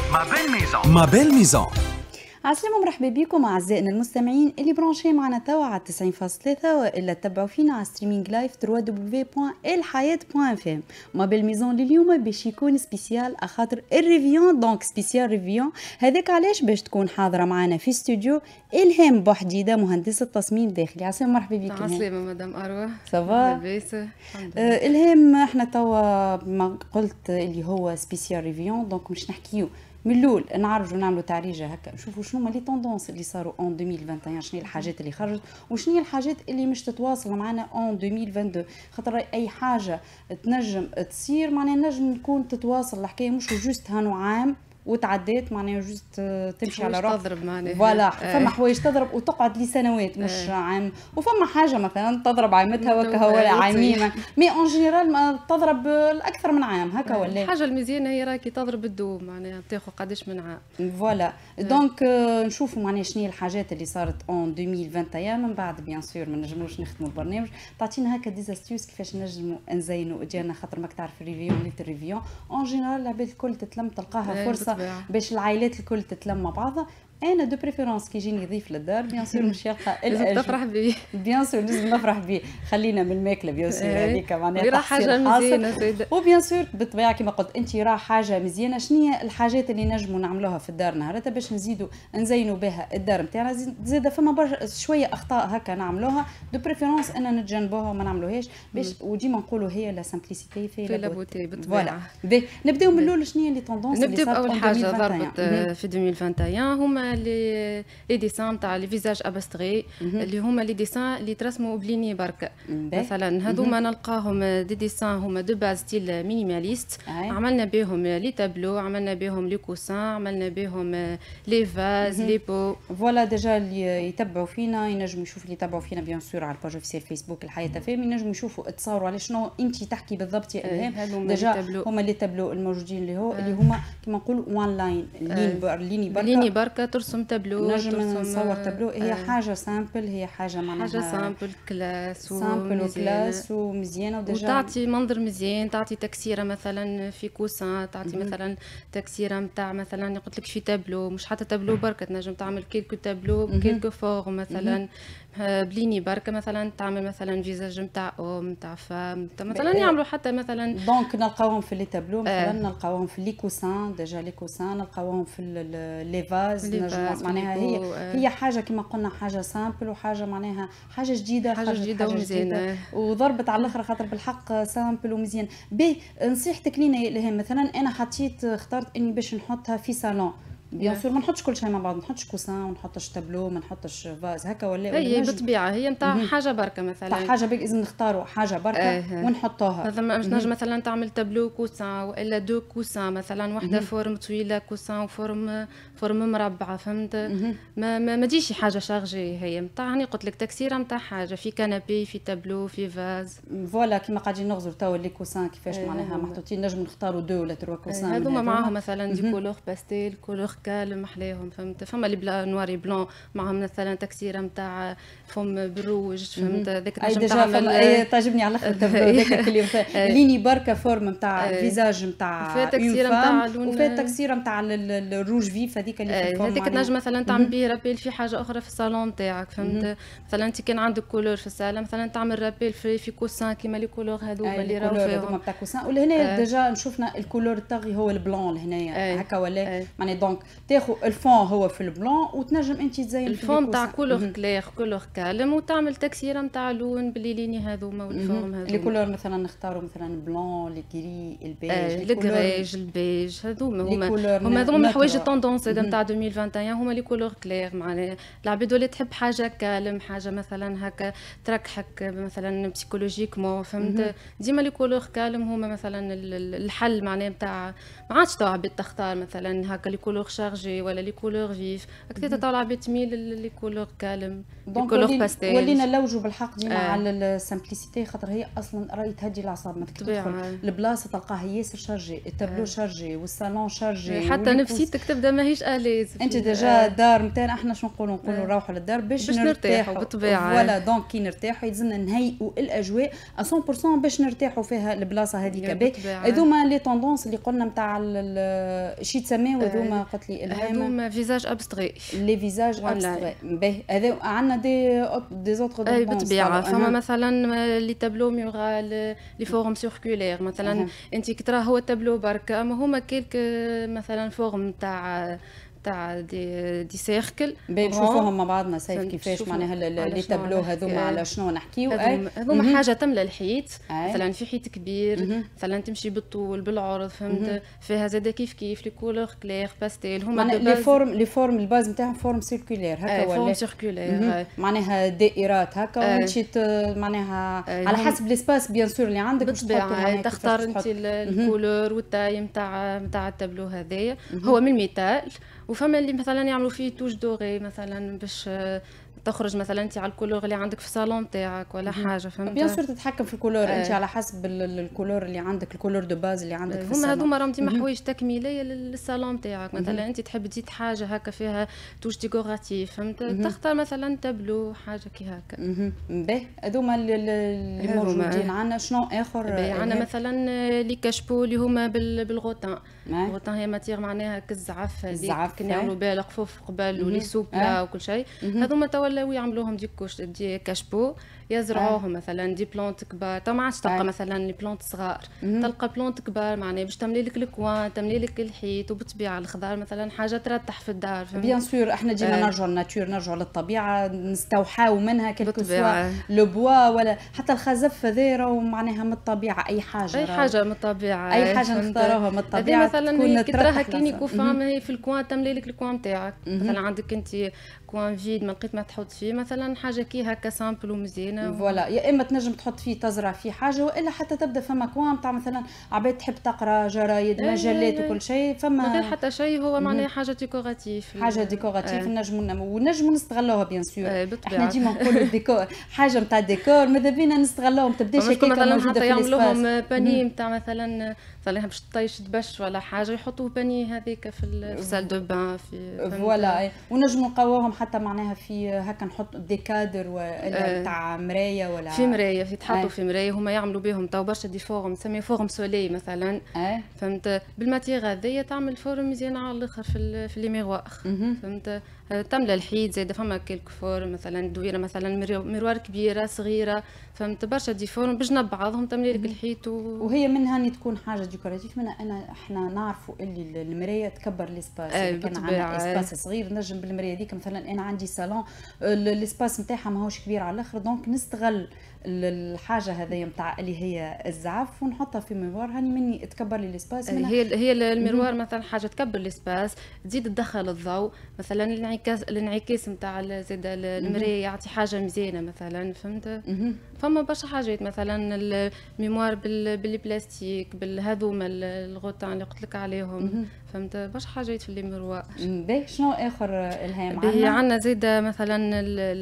ما بيل ميزون. عسلامة، مرحبا بكم اعزائنا المستمعين اللي برونشي معنا توا على 90.3 والا تبعوا فينا على ستريمينغ لايف www.elhayat.fm. ما بالميزون لليوم باش يكون سبيسيال اخاطر الريفيون، دونك سبيسيال ريفيون. هذاك علاش باش تكون حاضره معنا في استوديو الهام بوحديده، مهندسه تصميم داخلي. عسلامة، مرحبا بك. عسلامة مدام أروى. سافا لاباس الحمد لله. الهام، احنا توا ما قلت اللي هو سبيسيال ريفيون، دونك مش نحكيو من الاول، نعرجوا نعملوا تعريجه هكا، نشوفوا شنو هما لي توندونس اللي صاروا اون 2021، شنو هي الحاجات اللي خرجت وشنو هي الحاجات اللي مش تتواصل معنا اون 2022. خاطر اي حاجه تنجم تصير معناها نجم نكون تتواصل الحكايه، مش جوست هانو عام وتعديت معناها جوست تمشي على روح تضرب معناها. فوالا، فما حوايج تضرب وتقعد لسنوات مش عام، وفما حاجه مثلا تضرب عامتها وكا ولا عامين، مي اون جينيرال ما تضرب اكثر من عام هكا. ولا الحاجه المزيانه هي راكي تضرب الدوم معناها تاخذ قداش من عام. فوالا دونك نشوفوا معناها شنو هي الحاجات اللي صارت اون 2021. من بعد بيان سور ما نجموش نختموا البرنامج، تعطينا هكا ديزاستيوس كيفاش نجموا نزينوا ديالنا، خاطر ماك تعرف الريفيو وليت الريفيو اون جينيرال العباد الكل تتلم، تلقاها فرصه باش العائلات الكل تتلم مع بعضها. انا دو بريفيرونس كي يجيني ضيف للدار بيان سور مش يلقى لازم تفرح بيه، بيان سور لازم نفرح بيه. خلينا من الماكله بيان سور هذيك معناها راه حاجه مزيانه سيدة. وبيان سور بالطبيعه كما قلت انت راه حاجه مزيانه. شنو هي الحاجات اللي نجموا نعملوها في الدار نهارتها باش نزيدوا نزينوا بها الدار نتاعنا؟ زيد فما شويه اخطاء هكا نعملوها دو بريفيرونس ان نتجنبوها وما نعملوهاش باش وديما نقولوا هي لا سامبليسيتي في لا بوتي بالطبيعه. نبداو من الاول. شنو هي اللي توندونس اللي نبداو صارت باول حاجه ضربت في 2021 هما لي ديسان تاع لي فيزاج ابستري اللي هما لي ديسان اللي ترسموا بليني برك. مثلا هذوما نلقاهم دي ديسان هما دو باز ستيل مينيماليست. عملنا بهم لي تابلو، عملنا بهم لي كوسان، عملنا بهم لي فاز لي بو. فوالا ديجا اللي يتبعوا فينا ينجموا يشوفوا اللي يتبعوا فينا بيان سور على الباج اوفيسيال فيسبوك الحياه فهم، ينجموا يشوفوا تصوروا على شنو انت تحكي بالضبط يا الهام. ديجا هما لي تابلو الموجودين اللي هما كما نقولوا وان لاين ليني بركه ترسم تابلو، نصور تابلو. هي حاجه سامبل، هي حاجه معناها حاجه سامبل كلاس ومزيانه وديجا وتعطي منظر مزيان، تعطي تكسيره مثلا في كوسان، تعطي مثلا تكسيره نتاع مثلا قلت لك في تابلو، مش حتى تابلو بركه تنجم تعمل كيلكو تابلو بكيلكو فور مثلا بليني بركه مثلا تعمل مثلا فيزاج نتاع ام نتاع فام مثلا يعملوا حتى مثلا دونك نلقاوهم في لي تابلو مثلا نلقاوهم في لي كوسان، ديجا لي كوسان نلقاوهم في لي فاز معناها هي حاجه كما قلنا حاجه سامبل وحاجه معناها حاجه جديده ومزيانه وضربت على الاخر خاطر بالحق سامبل ومزيان. باهي نصيحتك لينا يا الهام، مثلا انا اخترت اني باش نحطها في صالون بيان سور ما نحطش كل شيء مع بعض، ما نحطش كوسان وما نحطش تابلو ما نحطش فاز هكا ولا هي بالطبيعه هي نتاع حاجه بركه مثلا تاع حاجه بك لازم نختاروا حاجه بركه ونحطوها. مثلا نجم مثلا تعمل تابلو كوسان والا دو كوسان مثلا واحده فورم طويله كوسان وفورم مربعه فهمت. ما تجيش حاجه شارجي، هي نتاع هاني قلت لك تكسيره نتاع حاجه في كنابي في تابلو في فاز. فوالا كيما قاعدين نغزروا توا لي كوسان كيفاش معناها محطوطين نجم نختاروا دو ولا تروا كوسان. هذوما معاهم مثلا دي كولور باستيل كولور كالم محلاهم فهمت. فما اللي بلا نواري بلون معهم مثلا تكسيره نتاع فم بروج فهمت. ذاك نجم تعمل تعجبني على الاخر هذاك اللي ليني بركه فورم نتاع فيزاج نتاع وفيها تكسيره نتاع لون وفيها تكسيره نتاع الروج فيف هذيك اللي في الفورم. هذيك تنجم مثلا تعمل بيه رابيل في حاجه اخرى في الصالون تاعك فهمت. مثلا انت كان عندك كولور في الصاله مثلا تعمل رابيل في كوسان كيما لي كولور هذوما اللي راهو فيهم تاع كوسان. ولهنا ديجا شفنا الكولور الطاغي هو البلون لهنايا هكا ولا معناها دونك تاخذ الفون هو في البلون وتنجم انت تزين الفون تاع كولور كلير كولور كالم وتعمل تكسيره نتاع لون بالليليني هذوما والفورم هذوما. لي كولور مثلا نختاروا مثلا بلون لي كري البيج الكريج البيج هذوما هما هذوما الحوايج التوندونس نتاع 2021 هما لي كولور كلير. معناها العباد اللي تحب حاجه كالم حاجه مثلا هكا تركحك مثلا بسيكولوجيكمون فهمت. ديما لي كولور كالم هما مثلا الحل معناها نتاع ما عادش تو عباد تختار مثلا هكا لي كولور شارجي ولا لي كولور فيف، اكثر تاع العباد تميل لي كولور كالم، لي كولور باستيل. ولينا نلوجوا بالحق ديما على السامبليسيتي، خاطر هي اصلا راهي تهدي الاعصاب. ما تدخل البلاصه تلقاها ياسر شارجي، التابلو شارجي والصالون شارجي، حتى نفسيتك تبدا ماهيش اليز. انت ديجا الدار نتاعنا احنا شنو نقولوا نروحوا للدار باش نرتاحوا بالطبيعه. فوالا دونك كي نرتاحوا يلزمنا نهيئوا الاجواء 100% باش نرتاحوا فيها البلاصه هذيك باهي. هذوما لي توندونس اللي قلنا نتاع شي تسميو هذوما قلت لي الهام، هذوما فيزاج ابستري، لي فيزاج ابستري باهي. هذا عندنا دي زوتر توندونس بالطبيعه. فما مثلا لي تابلو ميورال، لي فورم سيركولير مثلا. انت كي ترى هو تابلو برك، اما هما كيلك مثلا فورم تاع دي سيركل نشوفوهم مع بعضنا سيف كيفاش معناها لي تابلو هذوما على شنو نحكيو. هذوما حاجه تملى الحيط، مثلا في حيط كبير مثلا تمشي بالطول بالعرض، فهمت؟ فيها زاده كيف لي كولور كلير باستيل. هما لي فورم الباز نتاعهم فورم سيركولير هكا، ولا فورم سيركولير معناها دائرات هكا، ومشيت معناها على حسب ليسباس بيان سور اللي عندك باش تختار انت الكولور والتاي نتاع التابلو هذايا. هو من الميتال، وفما اللي مثلا يعملوا فيه توش دوري مثلا باش تخرج مثلا انت على الكولور اللي عندك في الصالون تاعك ولا حاجه، فهمت؟ بيان سور تتحكم في الكولور انت على حسب الكولور اللي عندك، الكولور دو باز اللي عندك في الصالون. هذوما راهم ديما حوايج تكميليه للصالون تاعك. مثلا انت تحب تزيد حاجه هكا فيها توش ديكوراتيف، فهمت؟ تختار مثلا تابلو حاجه كي هكا. باهي هذوما اللي موجودين. عندنا شنو اخر؟ عندنا مثلا لي كاشبو اللي هما بالغوتان. الغوتان هي ماتير معناها كالزعف هذيك كنا يعملوا بها القفوف قبل ولي سوبلا وكل شيء. هذوما تولوا يعملوهم دي كاشبو، يزرعوهم مثلا دي بلونت كبار. ما عادش تلقى مثلا لي بلونت صغار، تلقى بلونت كبار معناها باش تملي لك الكوان، تملي لك الحيط. وبالطبيعه الخضار مثلا حاجه ترتاح في الدار. بيان سور احنا ديما نرجعوا للناتور، نرجعوا للطبيعه، نستوحاو منها كلكو سوا لو بوا ولا حتى الخزف هذا راهو معناها من الطبيعه. اي حاجه من الطبيعه، اي حاجه نختاروها من الطبيعه مثلا كي تراها كلينيكو فام هي في الكوان تملي لك الكوان تاعك. مثلا عندك انت كوان فيد ما لقيت ما تحط فيه مثلا حاجه كي هكا سامبل ومزيانه فوالا. يا اما تنجم تحط فيه تزرع فيه حاجه، والا حتى تبدا فما كوان تاع مثلا عباد تحب تقرا جرايد مجلات وكل شيء، فما غير حتى شيء هو معناها حاجه ديكوراتيف، حاجه ديكوراتيف نجموا نستغلوها بيان سور. احنا ديما نقولوا الديكور حاجه نتاع الديكور ماذا بينا نستغلوهم. تبداش هكاك موجوده في يعملوهم باني نتاع مثلا باش تطيش تبش ولا حاجه، يحطوه باني هذيك في السال دو بان في فوالا. ونجموا نقواهم حتى معناها في هكا نحط ديكادر ولا تاع مرايه ولا في مرايه تحطوا في مرايه. هما يعملوا بهم تو برشا دي فورم نسميه فورم سولي مثلا. فهمت؟ بالماتيغ هذيا تعمل فورم مزيان على الاخر في لي ميروار. فهمت؟ تملى الحيط زاده. فما كيلك فورم مثلا دويره مثلا ميروار كبيره صغيره، فهمت؟ برشا دي فورم بجنب بعضهم تملي لك الحيط وهي منها تكون حاجه ديكوراتيف. احنا نعرفوا اللي المرايه تكبر ليسباس. كان عندنا اسباس صغير نجم بالمرايه هذيك مثلا انا عندي صالون الاسباس نتاعها ماهوش كبير على الاخر، دونك نستغل الحاجه هذه نتاع اللي هي الزعف ونحطها في ميروار هاني مني تكبر لي الاسباس. هي الميروار مثلا حاجه تكبر الاسباس، تزيد تدخل الضوء مثلا. الانعكاس نتاع زاد المرايه يعطي حاجه مزيانه مثلا، فهمت؟ فما برشا حاجات مثلا الميموار بالبلاستيك بالهذوما الغوتان اللي قلت لك عليهم، فهمت؟ برشا حاجات في الميروار. باهي شنو اخر الهام عندنا زاد مثلا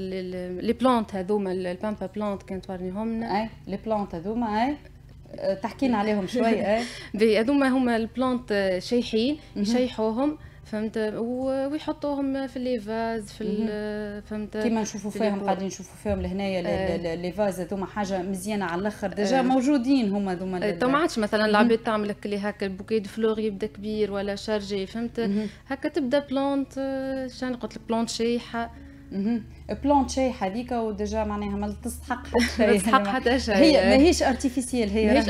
لي بلانت هذوما البامبا بلانت كانت توريهم لنا. لي بلانت هذوما تحكينا عليهم شوي. هذوما هما البلانت شيحين يشيحوهم، فهمت؟ ويحطوهم في لي فاز فهمت؟ كيما نشوفوا فيهم قاعدين نشوفوا فيهم لهنايا لي فاز هذوما حاجه مزيانه على الاخر. ديجا موجودين هما هذوما. ما عادش مثلا العباد تعمل لك اللي هكا البوكي دو فلور يبدا كبير ولا شارجي، فهمت؟ هكا تبدا بلانت شان قلت لك بلانت شيحه. بلانت شيحه هذيك وديجا معناها ما تستحق حتى شيء. ما تستحق حتى شيء. هي ماهيش ارتيفيسيال،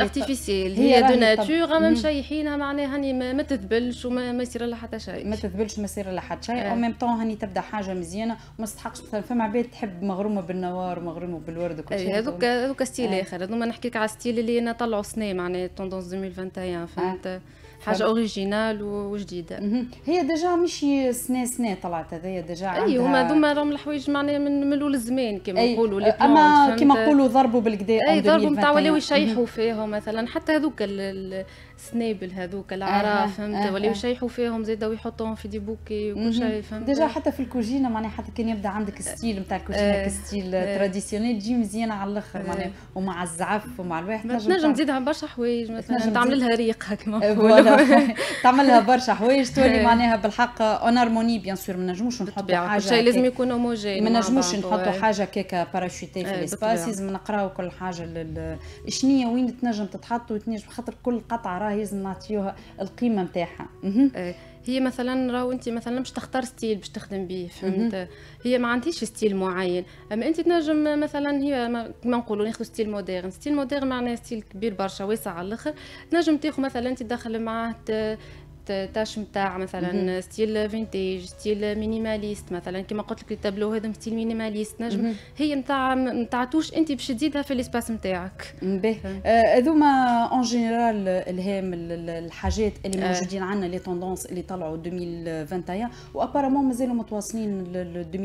هي دو ناتور. اما مشيحينها معناها هاني ما تذبلش وما يصير لها حتى شيء. ما تذبلش ما يصير لها حتى شيء. او ميم طون هاني تبدا حاجه مزيانه وما تستحقش. مثلا فما عباد تحب مغرومه بالنوار ومغرومه بالورد وكل شيء. هذوك ستيل اخر. هذوما نحكيك على ستيل اللي انا طلعوا سنه معناها توندونس 2021، فهمت؟ حاجه اوريجينال وجديده. هي ديجا ماشي سنه طلعت هذايا ديجا عندها. اي هما ذوما راهم الحوايج معناها من الاول الزمان كما نقولوا لي اما كما نقولوا ضربوا بالكدا. اي ضربوا نتاع ولاو يشيحوا فيهم مثلا، حتى هذوك السنابل هذوك الاعراف فهمت، ولاو يشيحوا فيهم زاده ويحطوهم في دي بوكي وكل شيء فهمت. ديجا حتى في الكوجينه معناها حتى كان يبدا عندك ستيل نتاع الكوجينه كستيل تراديسيونيل تجي مزيانه على الاخر معناها، ومع الزعف ومع الواحد تنجم تزيدها برشا حوايج مثلا تعمل لها ريق هكا تعمل لها برشا حوايج تولي معناها بالحق اون هارموني. بيان سور ما نجموش نحطوا حاجه شيء لازم يكون هوموجين، ما نجموش نحطوا حاجه كيكا باراشوتي في الاسباس. لازم نقراو كل حاجه شنيا وين تنجم تتحط وتنجم، خاطر كل قطعه راهي لازم نعطيوها القيمه نتاعها. هي مثلا راهو انت مثلا باش تختار ستيل باش تخدم به فهمت، هي ما عندهاش ستيل معين. اما انت تنجم مثلا هي ما نقولوا ناخذ ستيل مودرن. ستيل مودرن معناه ستيل كبير برشا واسع على الاخر. تنجم تاخذ مثلا انت تدخل معاه تاش نتاع مثلا ستيل فينتاج، ستيل مينيماليست مثلا كما قلت لك التابلو هذا ستيل مينيماليست. نجم هي نتاع توش انت باش تزيدها في الاسباس نتاعك. هذوما اون جينيرال الهام الحاجات اللي موجودين عندنا لي توندونس اللي طلعوا 2021 وابارامون مازالوا متواصلين ل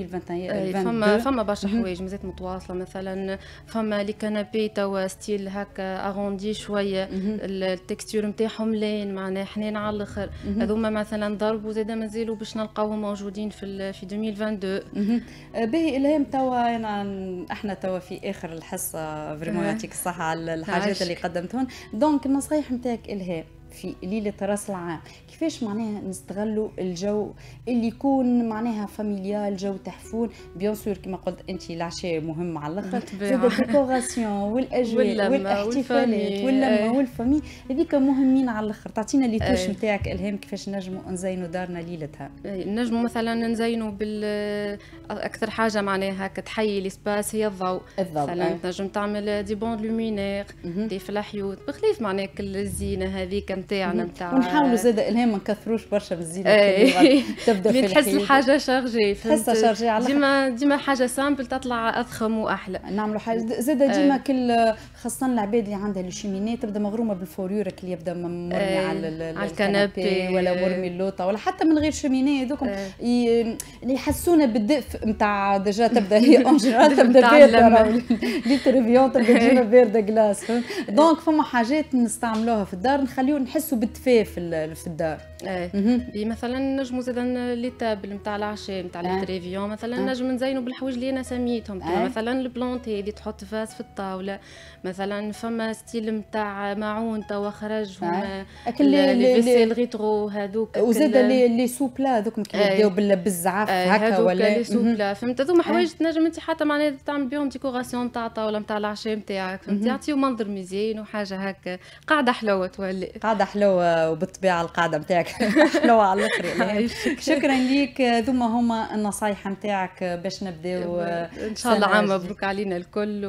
2021. فما برشا حوايج مازالت متواصله. مثلا فما لي كانابي توا ستيل هكا اغوندي شويه، التكستور نتاعهم لين معناها حنين على الاخر. هذوما مثلا ضربوا زاده مازالوا باش نلقاوهم موجودين في 2022. باهي الهام توا احنا توا في اخر الحصه فريمون يعطيك الصحه على الحاجات اللي قدمتهم. دونك النصايح نتاعك الهام في ليله راس العام كيفاش معناها نستغلوا الجو اللي يكون معناها فاميليال، جو تحفون. بيان سور كما قلت انت العشاء مهم على الاخر، زاد الديكوراسيون والاجواء والاحتفالات واللمه والفامي هذيك مهمين على الاخر. تعطينا لي توش نتاعك الهام كيفاش نجموا نزينوا دارنا ليلتها. نجموا مثلا نزينوا اكثر حاجه معناها كتحيي الاسباس هي الضوء. مثلا تنجم تعمل دي بوند لومينير دي في الحيوط بخلاف معناها كل الزينه هذيك نتاعنا نتاع. ونحاولوا زاد الهام ما نكثروش برشا بالزينه تبدا في تحس الحاجه شارجي تحسها شارجي على ديما حاجه سامبل تطلع اضخم واحلى. نعملوا حاجه زاد ديما كل خاصه العباد اللي عندها الشيميني تبدا مغرومه بالفوريورك اللي يبدا مرمي على الكنابي ولا مرمي اللوطه ولا حتى من غير شيميني هذوك اللي يحسونا بالدفء نتاع ديجا تبدا هي اون جينيرال تبدا بارده ليترفيون تبدا ديما بارده كلاس. دونك فما حاجات نستعملوها في الدار نخليو نحسوا بالدفء في الدار. مثلا نجموا زاد لي تابل نتاع العشاء نتاع التريفيون مثلا نجم نزينوا بالحوايج اللي انا سميتهم كما مثلا البلونتي اللي تحط فاس في الطاوله. مثلا فما ستيل نتاع معون توا خرج هما لي فيسيل ريترو هذوك وزاد لي سوبلا هذوك كيبداو بالزعاف هكا ولا لي سوبلا فهمت. هذوما حوايج تنجم انت حتى معناها تعمل بهم ديكوراسيون نتاع الطاوله نتاع العشاء نتاعك فهمت، يعطيو منظر مزيان وحاجه هكا قاعده حلوه تولي قاعده حلوه. وبالطبيعه القاعده نتاعك حلوه على الاخر. شكرا ليك. ذوما هما النصايح نتاعك باش نبداو ان شاء الله. عام مبروك علينا الكل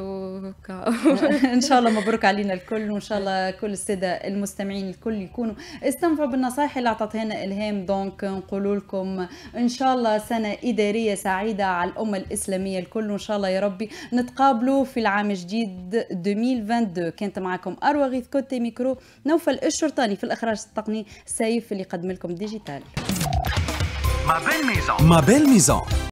ان شاء الله مبروك علينا الكل، وان شاء الله كل الساده المستمعين الكل يكونوا استنفعوا بالنصائح اللي عطتها لنا الهام. دونك نقول لكم ان شاء الله سنه اداريه سعيده على الامه الاسلاميه الكل، وان شاء الله يا ربي نتقابلوا في العام الجديد 2022. كانت معكم اروى غيث كوتي ميكرو نوفل الشرطاني في الاخراج التقني سيف اللي قدم لكم ديجيتال. ما بين ميزان